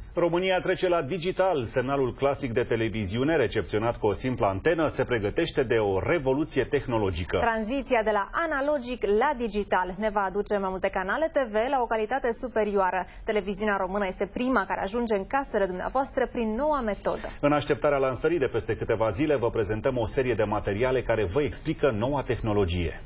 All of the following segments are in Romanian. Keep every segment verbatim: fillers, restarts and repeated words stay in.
România trece la digital. Semnalul clasic de televiziune, recepționat cu o simplă antenă, se pregătește de o revoluție tehnologică. Tranziția de la analogic la digital ne va aduce mai multe canale T V la o calitate superioară. Televiziunea română este prima care ajunge în casele dumneavoastră prin noua metodă. În așteptarea lansării de peste câteva zile, vă prezentăm o serie de materiale care vă explică noua tehnologie.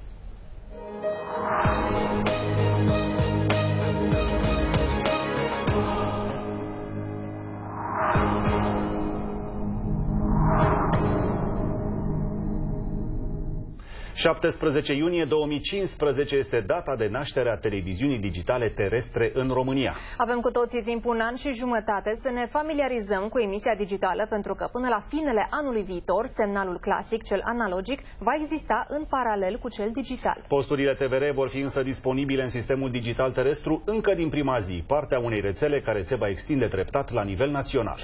șaptesprezece iunie două mii cincisprezece este data de naștere a televiziunii digitale terestre în România. Avem cu toții timp un an și jumătate să ne familiarizăm cu emisia digitală, pentru că până la finele anului viitor, semnalul clasic, cel analogic, va exista în paralel cu cel digital. Posturile T V R vor fi însă disponibile în sistemul digital terestru încă din prima zi, partea unei rețele care se va extinde treptat la nivel național.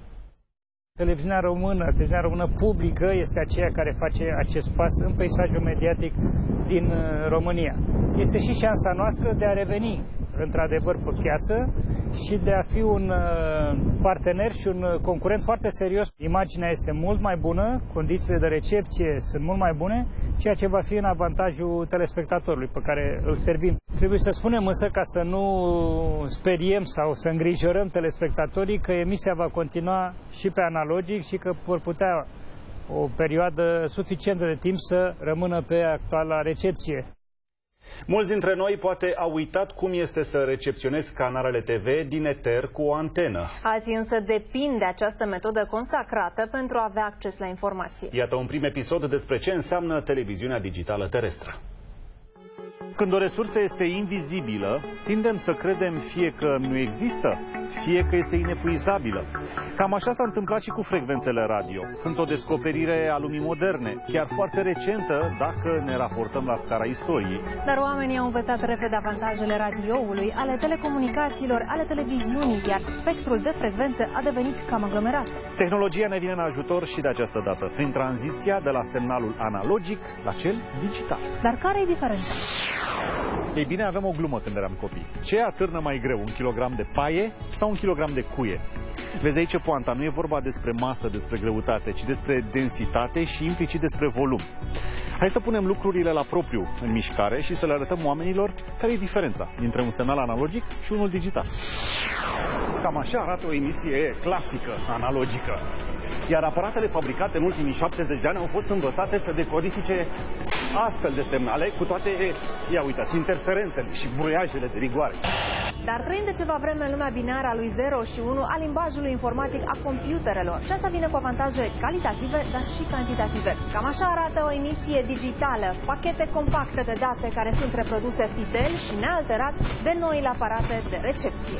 Televiziunea română, televiziunea română publică, este aceea care face acest pas în peisajul mediatic din România. Este și șansa noastră de a reveni, într-adevăr, pe piață și de a fi un partener și un concurent foarte serios. Imaginea este mult mai bună, condițiile de recepție sunt mult mai bune, ceea ce va fi în avantajul telespectatorului pe care îl servim. Trebuie să spunem însă, ca să nu speriem sau să îngrijorăm telespectatorii, că emisia va continua și pe analogic și că vor putea o perioadă suficientă de timp să rămână pe actuala recepție. Mulți dintre noi poate au uitat cum este să recepționezi canalele T V din eter cu o antenă. Alții însă depind de această metodă consacrată pentru a avea acces la informație. Iată un prim episod despre ce înseamnă televiziunea digitală terestră. Când o resursă este invizibilă, tindem să credem fie că nu există, fie că este inepuizabilă. Cam așa s-a întâmplat și cu frecvențele radio. Sunt o descoperire a lumii moderne, chiar foarte recentă dacă ne raportăm la scara istoriei. Dar oamenii au învățat repede avantajele radioului, ale telecomunicațiilor, ale televiziunii, iar spectrul de frecvențe a devenit cam aglomerat. Tehnologia ne vine în ajutor și de această dată, prin tranziția de la semnalul analogic la cel digital. Dar care e diferența? Ei bine, avem o glumă când eram copii. Ce atârnă mai greu, un kilogram de paie sau un kilogram de cuie? Vezi aici poanta, nu e vorba despre masă, despre greutate, ci despre densitate și implicit despre volum. Hai să punem lucrurile la propriu în mișcare și să le arătăm oamenilor care e diferența dintre un semnal analogic și unul digital. Cam așa arată o emisie clasică, analogică. Iar aparatele fabricate în ultimii șaptezeci de ani au fost învățate să decodifice astfel de semnale, cu toate, ia uitați, interferențele și buiajele de rigoare. Dar trăim de ceva vreme în lumea binară a lui zero și unu, a limbajului informatic a computerelor. Și asta vine cu avantaje calitative, dar și cantitative. Cam așa arată o emisie digitală, pachete compacte de date care sunt reproduse fidel și nealterat de noile aparate de recepție.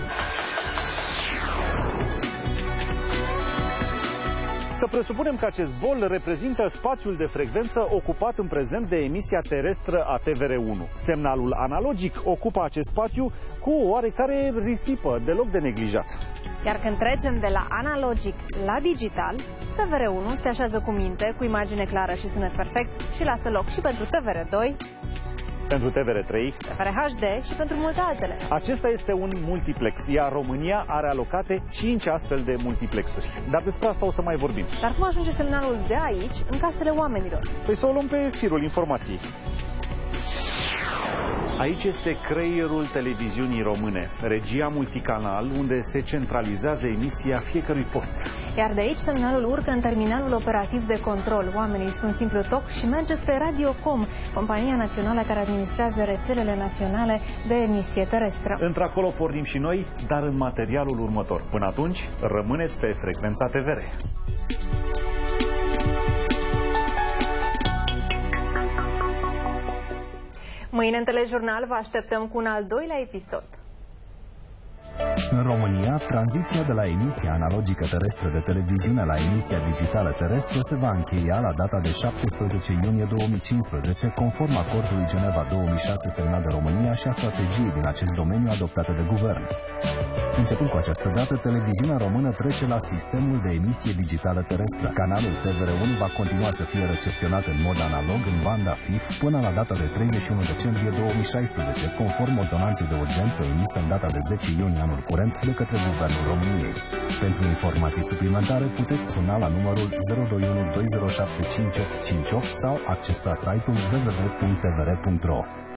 Să presupunem că acest bol reprezintă spațiul de frecvență ocupat în prezent de emisia terestră a T V R unu. Semnalul analogic ocupă acest spațiu cu o oarecare risipă, deloc de neglijat. Iar când trecem de la analogic la digital, T V R unu se așează cu minte, cu imagine clară și sunet perfect și lasă loc și pentru T V R doi, pentru T V R trei, T V R H D și pentru multe altele. Acesta este un multiplex, iar România are alocate cinci astfel de multiplexuri. Dar despre asta o să mai vorbim. Dar cum ajunge semnalul de aici în casele oamenilor? Păi să o luăm pe firul informației. Aici este creierul televiziunii române, regia multicanal, unde se centralizează emisia fiecărui post. Iar de aici semnalul urcă în terminalul operativ de control. Oamenii spun simplu toc și merge spre Radiocom, compania națională care administrează rețelele naționale de emisie terestră. Într-acolo pornim și noi, dar în materialul următor. Până atunci, rămâneți pe frecvența T V R. Mâine în Telejurnal vă așteptăm cu un al doilea episod. În România, tranziția de la emisia analogică terestră de televiziune la emisia digitală terestră se va încheia la data de șaptesprezece iunie două mii cincisprezece, conform acordului Geneva două mii șase semnat de România și a strategiei din acest domeniu adoptate de guvern. Începând cu această dată, televiziunea română trece la sistemul de emisie digitală terestră. Canalul T V R unu va continua să fie recepționat în mod analog în banda F I F până la data de treizeci și unu decembrie două mii șaisprezece, conform ordonanței de urgență emisă în data de zece iunie anul curent. curent de către Guvernul României. Pentru informații suplimentare puteți suna la numărul zero doi unu doi zero șapte cinci opt cinci opt sau accesa site-ul w w w punct t v r punct r o.